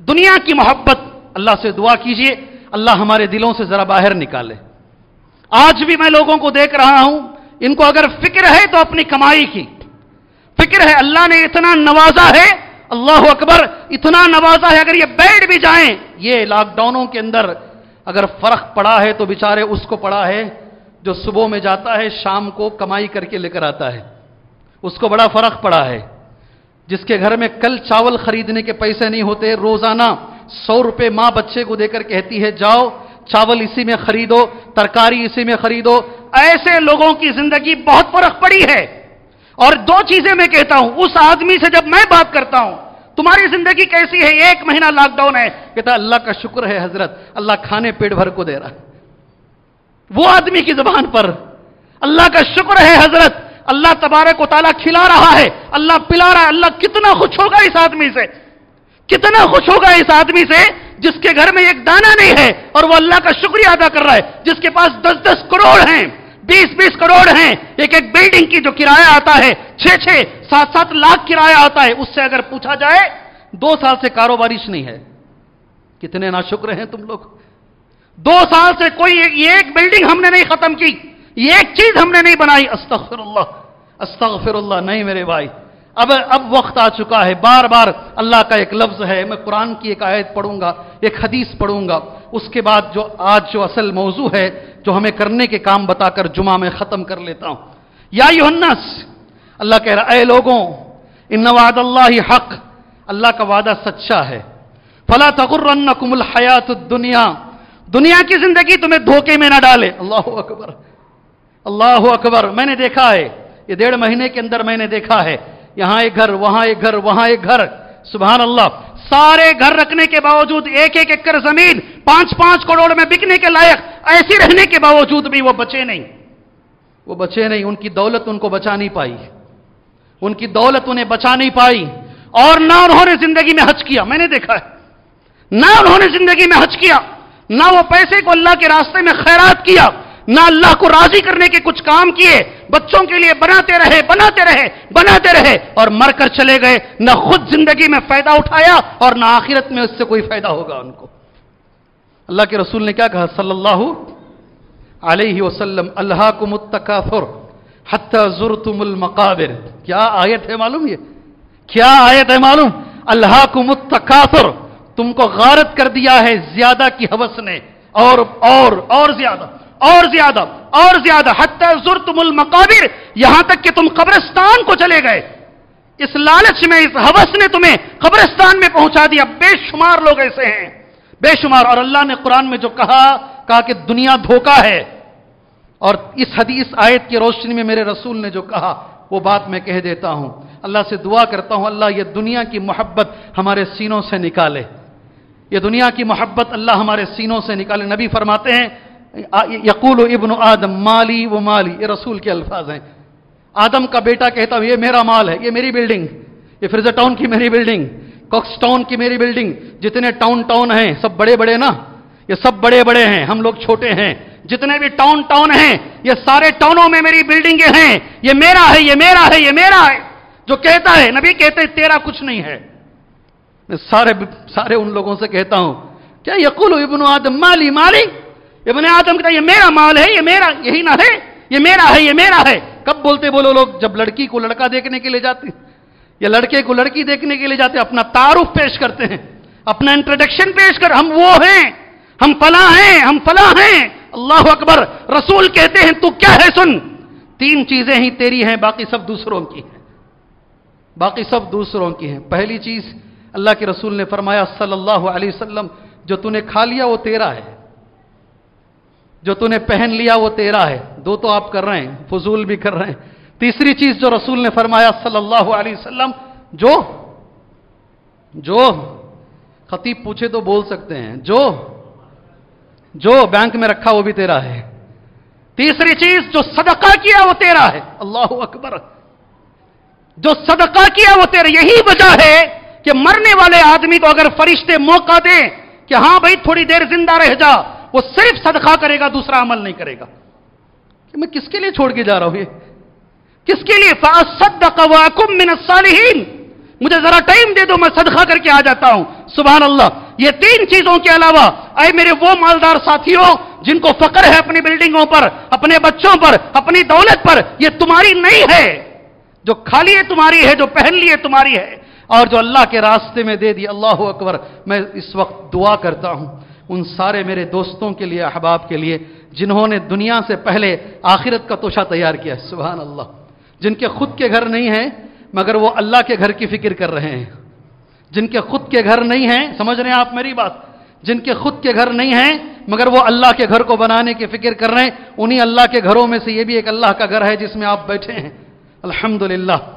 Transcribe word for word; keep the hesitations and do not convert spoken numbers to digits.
دنیا کی محبت اللہ سے دعا کیجئے اللہ ہمارے دلوں سے ذرا باہر نکالے. آج بھی میں لوگوں کو دیکھ رہا ہوں، ان کو اگر فکر ہے تو اپنی کمائی کی فکر ہے. اللہ نے اتنا نوازا ہے، اللہ اکبر، اتنا نوازا ہے، اگر یہ بیٹھ بھی جائیں. یہ لاک ڈاؤنوں کے اندر اگر فرق پڑا ہے تو بیچارے اس کو پڑا ہے جو صبح میں جاتا ہے شام کو کمائی کر کے لے کر آتا ہے. اس کو بڑا فرق پڑا ہے. جس کے گھر میں کل چاول خریدنے کے پیسے نہیں ہوتے، روزانہ سو روپے ماں بچے کو دے کر کہتی ہے جاؤ چاول اسی میں خریدو، ترکاری اسی میں خریدو. ایسے لوگوں کی زندگی بہت فرق پڑی ہے. اور دو چیزیں میں کہتا ہوں، اس آدمی سے جب میں بات کرتا ہوں تمہاری زندگی کیسی ہے، ایک مہینہ لاک ڈاؤن ہے، کہتا اللہ کا شکر ہے حضرت، اللہ کھانے پیٹ بھر کو دے رہا ہے. وہ آدمی کی زبان پر اللہ کا شکر ہے حضرت، اللہ تبارک و تعالیٰ کھلا رہا ہے، اللہ پلا رہا ہے. اللہ کتنا خوش ہوگا اس آدمی سے، کتنا خوش ہوگا اس آدمی سے جس کے گھر میں ایک دانہ نہیں ہے اور وہ اللہ کا شکریہ ادا کر رہا ہے. جس کے پاس دس دس کروڑ ہیں، بیس بیس کروڑ ہیں، ایک ایک بلڈنگ کی جو کرایہ آتا ہے چھ چھ سات سات لاکھ کرایہ آتا ہے، اس سے اگر پوچھا جائے دو سال سے کاروبارش نہیں ہے. کتنے ناشکر ہیں تم لوگ. دو سال سے کوئی یہ ایک بلڈنگ ہم نے نہیں ختم کی، یہ ایک چیز ہم نے نہیں بنائی. استغفر اللہ استغفر اللہ. نہیں میرے بھائی، اب اب وقت آ چکا ہے. بار بار اللہ کا ایک لفظ ہے، میں قرآن کی ایک آیت پڑھوں گا، ایک حدیث پڑھوں گا، اس کے بعد جو آج جو اصل موضوع ہے جو ہمیں کرنے کے کام بتا کر جمعہ میں ختم کر لیتا ہوں. یا ایھا الناس، اللہ کہہ رہا اے لوگوں، ان وعد اللہ حق، اللہ کا وعدہ سچا ہے. فلا تغرنکم الحیات الدنیا، دنیا کی زندگی تمہیں دھوکے میں نہ ڈالے. اللہ اکبر اللہ اکبر. میں نے دیکھا ہے یہ ڈیڑھ مہینے کے اندر میں نے دیکھا ہے یہاں ایک گھر، وہاں ایک گھر، وہاں ایک گھر. سبحان اللہ. سارے گھر رکھنے کے باوجود ایک ایک ایکڑ زمین پانچ پانچ کروڑ میں بکنے کے لائق ایسی رہنے کے باوجود بھی وہ بچے نہیں، وہ بچے نہیں. ان کی دولت ان کو بچا نہیں پائی، ان کی دولت انہیں بچا نہیں پائی. اور نہ انہوں نے زندگی میں حج کیا. میں نے دیکھا ہے نہ انہوں نے زندگی میں حج کیا، نہ وہ پیسے کو اللہ کے راستے میں خیرات کیا، نہ اللہ کو راضی کرنے کے کچھ کام کیے. بچوں کے لیے بناتے رہے بناتے رہے بناتے رہے اور مر کر چلے گئے. نہ خود زندگی میں فائدہ اٹھایا اور نہ آخرت میں اس سے کوئی فائدہ ہوگا ان کو. اللہ کے رسول نے کیا کہا صلی اللہ علیہ وسلم، الہاکم التکاثر حتی زرتم المقابر. کیا آیت ہے معلوم؟ یہ کیا آیت ہے معلوم؟ الہاکم التکاثر، تم کو غارت کر دیا ہے زیادہ کی حوث نے، اور اور اور زیادہ اور زیادہ اور زیادہ. حتی زرتم المقابر، یہاں تک کہ تم قبرستان کو چلے گئے. اس لالچ میں، اس حوث نے تمہیں قبرستان میں پہنچا دیا. بے شمار لوگ ایسے ہیں، بے شمار. اور اللہ نے قرآن میں جو کہا کہا کہ دنیا دھوکہ ہے، اور اس حدیث آیت کی روشنی میں میرے رسول نے جو کہا وہ بات میں کہہ دیتا ہوں. اللہ سے دعا کرتا ہوں اللہ یہ دنیا کی محبت ہمارے سینوں سے نکالے، یہ دنیا کی محبت اللہ ہمارے سینوں سے نکالے. نبی فرماتے ہیں یقول ابن آدم مالی و مالی، یہ رسول کے الفاظ ہیں. آدم کا بیٹا کہتا ہوں یہ میرا مال ہے، یہ میری بلڈنگ، یہ فرزا ٹاؤن کی میری بلڈنگ، کوکس ٹاؤن کی میری بلڈنگ. جتنے ٹاؤن ٹاؤن ہیں سب بڑے بڑے نا، یہ سب بڑے بڑے ہیں، ہم لوگ چھوٹے ہیں. جتنے بھی ٹاؤن ٹاؤن ہیں یہ سارے ٹاؤنوں میں میری بلڈنگیں ہیں، یہ میرا ہے یہ میرا ہے یہ میرا ہے. جو کہتا ہے نبی کہتے ہیں تیرا کچھ نہیں ہے. میں سارے سارے ان لوگوں سے کہتا ہوں کیا یقول ابن آدم مالی مالی، ابن آدم کہتا ہے یہ میرا مال ہے، یہ میرا، یہی نہ ہے، یہ میرا ہے یہ میرا ہے. کب بولتے بولو لوگ؟ جب لڑکی کو لڑکا دیکھنے کے لیے جاتے ہیں یا لڑکے کو لڑکی دیکھنے کے لیے جاتے ہیں، اپنا تعارف پیش کرتے ہیں، اپنا انٹروڈکشن پیش کر، ہم وہ ہیں، ہم فلاں ہیں، ہم فلاں ہیں. اللہ اکبر. رسول کہتے ہیں تو کیا ہے سن، تین چیزیں ہی تیری ہیں، باقی سب دوسروں کی ہیں، باقی سب دوسروں کی ہیں. پہلی چیز اللہ کے رسول نے فرمایا صلی اللہ علیہ وسلم، جو تو نے کھا لیا وہ تیرا ہے، جو تو نے پہن لیا وہ تیرا ہے. دو تو آپ کر رہے ہیں، فضول بھی کر رہے ہیں. تیسری چیز جو رسول نے فرمایا صلی اللہ علیہ وسلم، جو جو خطیب پوچھے تو بول سکتے ہیں، جو جو بینک میں رکھا وہ بھی تیرا ہے. تیسری چیز جو صدقہ کیا وہ تیرا ہے. اللہ اکبر. جو صدقہ کیا وہ تیرا. یہی وجہ ہے کہ مرنے والے آدمی کو اگر فرشتے موقع دیں کہ ہاں بھائی تھوڑی دیر زندہ رہ جا، وہ صرف صدقہ کرے گا، دوسرا عمل نہیں کرے گا. کہ میں کس کے لیے چھوڑ کے جا رہا ہوں؟ یہ کس کے لیے؟ فَأَصَّدَّقَ وَأَكُن مِّنَ الصَّالِحِينَ. मुझे जरा टाइम दे दो, मैं सदका करके आ जाता हूं। सुभान अल्लाह। ये तीन चीजों के अलावा ऐ मेरे वो मालदार साथियों जिनको फक्र है अपनी बिल्डिंगों पर, अपने बच्चों पर, अपनी दौलत पर, ये तुम्हारी नहीं है। जो खा लिए तुम्हारी है, जो पहन लिए तुम्हारी है, और जो अल्लाह के रास्ते में दे दी। अल्लाह अकबर। मैं इस वक्त दुआ करता हूं उन सारे मेरे दोस्तों के लिए, अहबाब के लिए, जिन्होंने दुनिया से पहले आखिरत का तोशा तैयार किया। सुभान अल्लाह। जिनके खुद के घर नहीं हैं मगर वो अल्लाह के घर की फिक्र कर रहे हैं। जिनके खुद के घर नहीं हैं, समझ रहे हैं आप मेरी बात, जिनके खुद के घर नहीं हैं मगर वो अल्लाह के घर को बनाने की फिक्र कर रहे हैं, उन्हीं अल्लाह के घरों में से ये भी एक अल्लाह का घर है जिसमें आप बैठे हैं। अल्हम्दुलिल्लाह।